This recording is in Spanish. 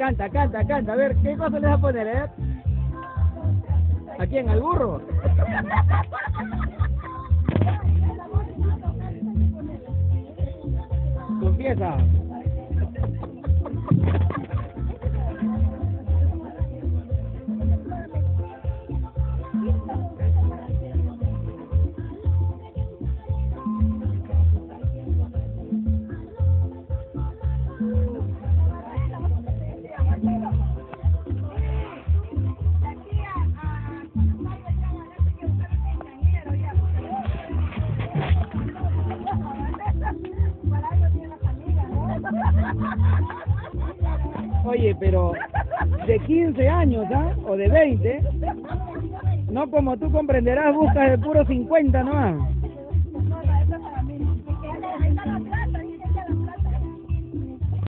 canta, canta, canta. A ver, ¿qué cosa le vas a poner, eh? ¿A quién? ¿Al burro? Confiesa. Oye, pero de 15 años, ¿ah? O de 20, no como tú comprenderás, buscas de puro 50 nomás.